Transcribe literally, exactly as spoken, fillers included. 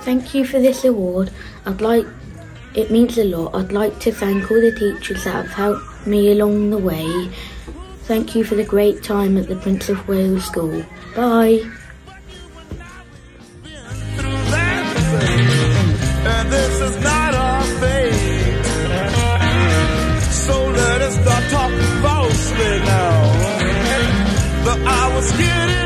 Thank you for this award. I'd like, it means a lot. I'd like to thank all the teachers that have helped me along the way. Thank you for the great time at the Prince of Wales School. Bye. And this is not our fate. So let us start talking falsely now. The hour's getting